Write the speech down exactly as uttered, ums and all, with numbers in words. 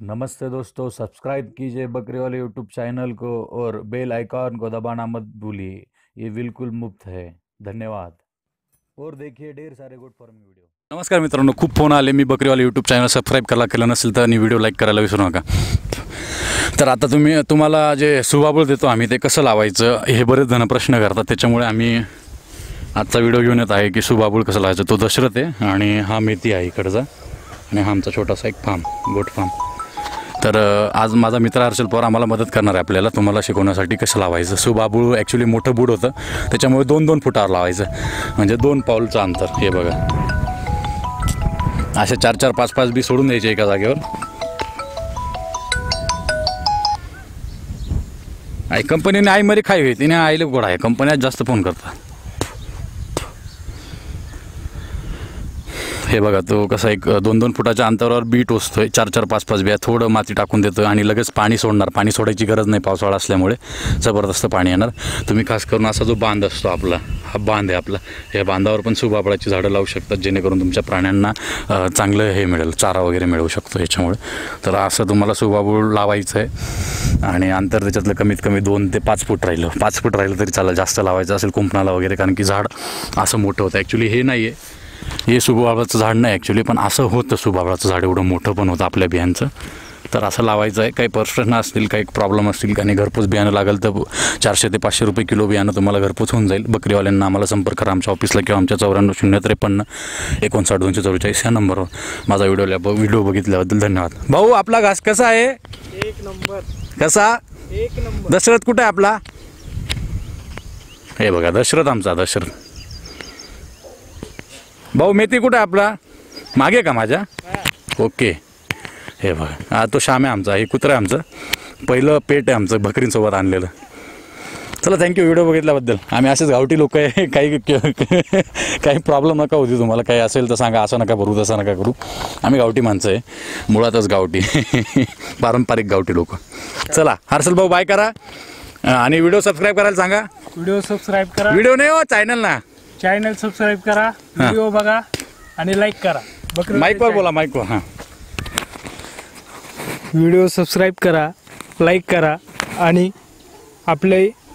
नमस्ते दोस्तों, सब्सक्राइब कीजिए बकरीवाले YouTube channel को और बेल आइकॉन को दबाना मत भूलिए। ये बिल्कुल मुफ्त है। धन्यवाद। और देखिए ढेर सारे गुड फार्मिंग व्हिडिओ। नमस्कार मित्रांनो, खूप फोन आले. मी बकरीवाले यूट्यूब चॅनल सबस्क्राईब करायला केलं नसेल तर आणि व्हिडिओ लाईक करायला विसरू नका. तर आता तुम्ही तुम्हाला जे सुबाबूळ देतो आम्ही ते कसं लावायचं हे बरेच जण प्रश्न करतात. त्याच्यामुळे आम्ही आजचा व्हिडिओ घेऊन येत आहे की सुबाबूळ कसं लावायचं. तो दशरथ आहे आणि हा मेथी आहे इकडचा आणि हा आमचा छोटासा एक फार्म, गोट फार्म. तर आज माझा मित्र हर्षल पवार आम्हाला मदत करणार आहे आपल्याला तुम्हाला शिकवण्यासाठी कसं लावायचं. सुबाबूळ ॲक्च्युली मोठं बूड होतं, त्याच्यामुळे दोन दोन फुटावर लावायचं, म्हणजे दोन पाऊलचं अंतर. हे बघा, असे चार चार पाच पाच बी सोडून द्यायचे एका जागेवर. आई कंपनीने आई मध्ये खाई तिने आईला गोड आहे, कंपन्यात जास्त फोन करतात. हे बघा, तो कसा एक दोन दोन फुटाच्या अंतरावर बी टोचतोय, चार चार पाच पाच बिया, थोडं माती टाकून देतो आणि लगेच पाणी सोडणार. पाणी सोडायची गरज नाही, पावसाळा असल्यामुळे जबरदस्त पाणी येणार. तुम्ही खास करून असा जो बांध असतो आपला, हा बांध आहे आपला, या बांधावर पण सुबाबळाची झाडं लावू शकतात, जेणेकरून तुमच्या प्राण्यांना चांगलं हे मिळेल, चारा वगैरे मिळू शकतो याच्यामुळे. तर असं तुम्हाला सुबाबूळ लावायचं आहे आणि अंतर त्याच्यातलं कमीत कमी दोन ते पाच फूट राहिलं, पाच फूट राहिलं तरी चालेल. जास्त लावायचं असेल कुंपणाला वगैरे, कारण की झाड असं मोठं होतं. ॲक्च्युली हे नाही आहे, हे सुबाबळाचं झाड नाही ॲक्च्युली, पण असं होतं सुबाबळाचं झाड, एवढं मोठं पण होतं आपल्या बियांचं. तर असं लावायचं आहे. काही प्रश्न असतील, काही प्रॉब्लेम असतील, काही घरपोच बियाणं लागेल तर चारशे ते पाचशे रुपये किलो बियाणं तुम्हाला घरपोच होऊन जाईल. बकरीवाल्यांना आम्हाला संपर्क करा आमच्या ऑफिसला किंवा आमच्या चौऱ्याण्णव शून्य त्रेपन्न एकोणसाठ दोनशे चौवेचाळीस या नंबरवर. माझा व्हिडिओला व्हिडिओ बघितल्याबद्दल धन्यवाद. भाऊ, आपला घास कसा आहे? एक नंबर. कसा? एक नंबर. दशरथ कुठे आहे आपला? हे बघा, दशरथ आमचा दशरथ. भाऊ, मेथी कुठे आहे आपला? मागे का माझ्या? ओके. हे बघा, हा तो श्याम आहे आमचा, हे कुत्रा आहे आमचं, पहिलं पेट आहे आमचं बकरींसोबत आणलेलं. चला, थँक्यू व्हिडिओ बघितल्याबद्दल. आम्ही असेच गावठी लोक आहे, काही काही प्रॉब्लेम नका होती तुम्हाला, काही असेल तर सांगा, असं नका करू तसं नका करू. आम्ही गावठी माणसं आहे, मुळातच गावठी पारंपरिक गावठी लोक. चला हर्षल भाऊ, बाय करा आणि व्हिडिओ सबस्क्राईब करायला सांगा. व्हिडिओ सबस्क्राईब करा. व्हिडिओ नाही हो, चॅनल ना. चॅनल सबस्क्राईब करा, व्हिडिओ बघा आणि लाईक करा. माईकवर बोला, माईकवर. हां, व्हिडिओ सबस्क्राईब करा, लाईक करा आणि आपले